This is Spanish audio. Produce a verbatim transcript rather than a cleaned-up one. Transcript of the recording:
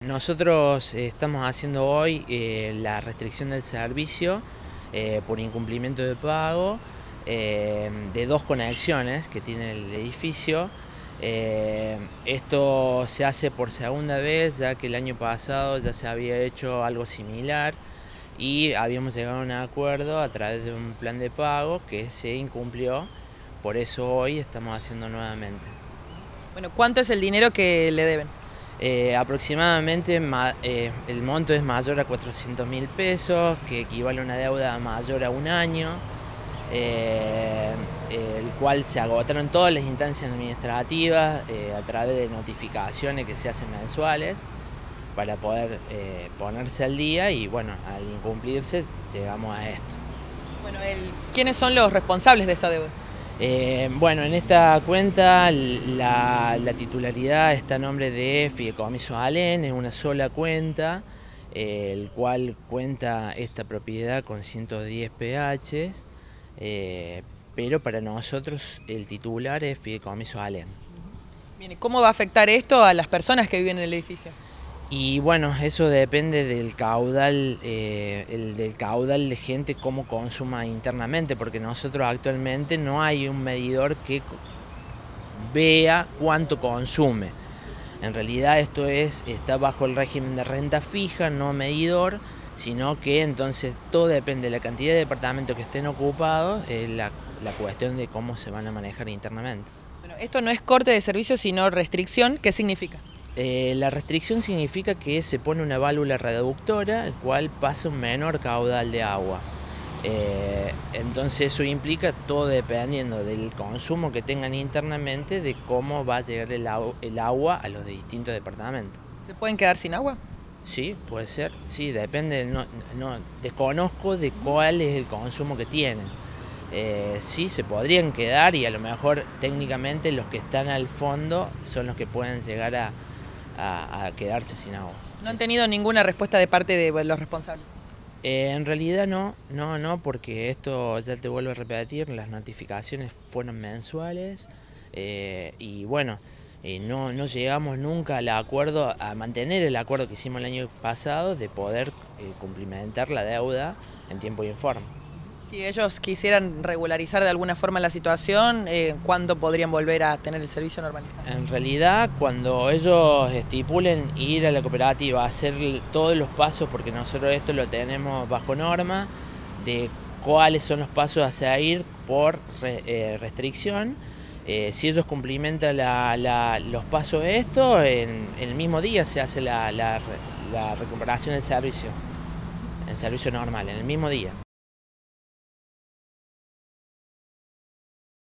Nosotros eh, estamos haciendo hoy eh, la restricción del servicio eh, por incumplimiento de pago eh, de dos conexiones que tiene el edificio. Eh, esto se hace por segunda vez, ya que el año pasado ya se había hecho algo similar y habíamos llegado a un acuerdo a través de un plan de pago que se incumplió. Por eso hoy estamos haciendo nuevamente. Bueno, ¿cuánto es el dinero que le deben? Eh, aproximadamente eh, el monto es mayor a cuatrocientos mil pesos, que equivale a una deuda mayor a un año, eh, el cual se agotaron todas las instancias administrativas eh, a través de notificaciones que se hacen mensuales para poder eh, ponerse al día y bueno, al incumplirse llegamos a esto. Bueno, el, ¿quiénes son los responsables de esta deuda? Eh, bueno, en esta cuenta la, la titularidad está a nombre de Fideicomiso Alén, es una sola cuenta, eh, el cual cuenta esta propiedad con ciento diez P Hs, eh, pero para nosotros el titular es Fideicomiso Alén. Bien, ¿y cómo va a afectar esto a las personas que viven en el edificio? Y bueno, eso depende del caudal, eh, el, del caudal de gente, cómo consuma internamente, porque nosotros actualmente no hay un medidor que vea cuánto consume. En realidad esto es, está bajo el régimen de renta fija, no medidor, sino que entonces todo depende de la cantidad de departamentos que estén ocupados, eh, la, la cuestión de cómo se van a manejar internamente. Bueno, esto no es corte de servicio, sino restricción. ¿Qué significa? Eh, la restricción significa que se pone una válvula reductora, el cual pasa un menor caudal de agua. Eh, entonces eso implica, todo dependiendo del consumo que tengan internamente, de cómo va a llegar el, el agua a los distintos departamentos. ¿Se pueden quedar sin agua? Sí, puede ser, sí, depende, no, no, desconozco de cuál es el consumo que tienen. Eh, sí, se podrían quedar y a lo mejor técnicamente los que están al fondo son los que pueden llegar a A, a quedarse sin agua. ¿No sí. han tenido ninguna respuesta de parte de los responsables? Eh, en realidad no, no, no, porque esto, ya te vuelvo a repetir, las notificaciones fueron mensuales eh, y bueno, eh, no, no llegamos nunca al acuerdo, a mantener el acuerdo que hicimos el año pasado de poder eh, cumplimentar la deuda en tiempo y en forma. Si ellos quisieran regularizar de alguna forma la situación, eh, ¿cuándo podrían volver a tener el servicio normalizado? En realidad, cuando ellos estipulen ir a la cooperativa a hacer todos los pasos, porque nosotros esto lo tenemos bajo norma, de cuáles son los pasos a seguir por eh, restricción, eh, si ellos cumplimentan la, la, los pasos de esto, en, en el mismo día se hace la, la, la recuperación del servicio, el servicio normal, en el mismo día.